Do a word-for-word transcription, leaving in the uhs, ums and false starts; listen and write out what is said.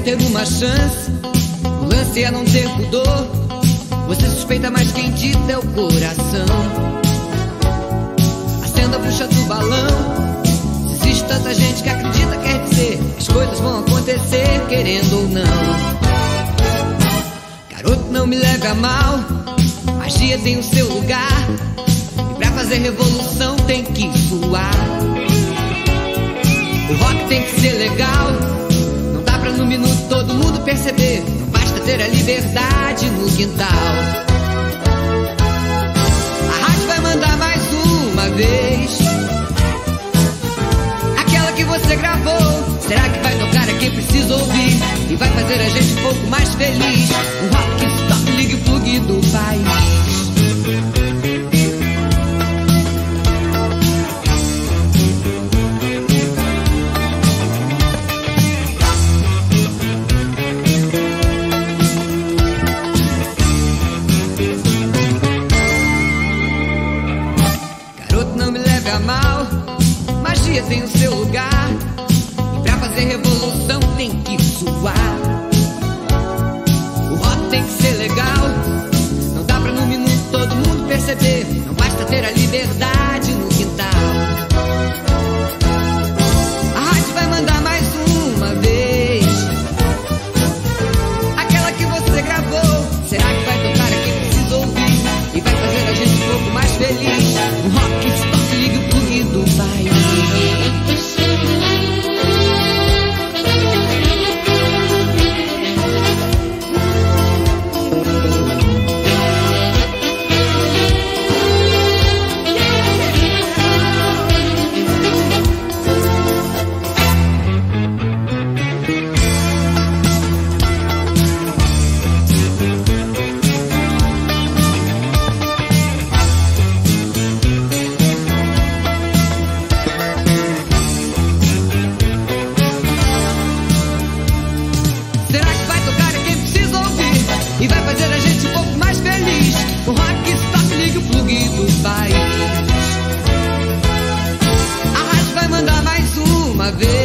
ter uma chance, o lance é não ter pudor. Você suspeita, mas quem dita é o coração. Acenda a bucha do balão. Se existe tanta gente que acredita, quer dizer, as coisas vão acontecer, querendo ou não. Garoto, não me leve a mal, magia tem o seu lugar, e pra fazer revolução tem que suar. O rock tem que ser legal, não dá pra no minuto todo mundo perceber. Não basta ter a liberdade no quintal. A rádio vai mandar mais uma vez aquela que você gravou. Será que vai tocar a quem precisa ouvir e vai fazer a gente um pouco mais feliz? Um rock stop, ligue o plug do país. Mal, magia tem o seu lugar, e pra fazer revolução tem que suar. O rock tem que ser legal, não dá pra no minuto todo mundo perceber. Não basta ter a liberdade no quintal. A rádio vai mandar mais uma vez aquela que você gravou. Será que vai tocar a quem precisa ouvir e vai fazer a gente um pouco mais feliz? O rock stop, liga o plug do país. E vai fazer a gente um pouco mais feliz. O rock stop, liga o plug do país. A rádio vai mandar mais uma vez